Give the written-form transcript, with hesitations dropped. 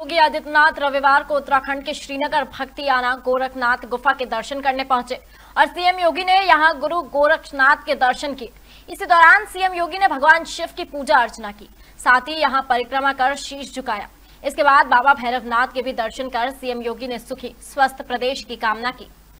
योगी आदित्यनाथ रविवार को उत्तराखंड के श्रीनगर भक्तियाना गोरखनाथ गुफा के दर्शन करने पहुंचे और सीएम योगी ने यहां गुरु गोरखनाथ के दर्शन किए। इसी दौरान सीएम योगी ने भगवान शिव की पूजा अर्चना की, साथ ही यहां परिक्रमा कर शीश झुकाया। इसके बाद बाबा भैरवनाथ के भी दर्शन कर सीएम योगी ने सुखी स्वस्थ प्रदेश की कामना की।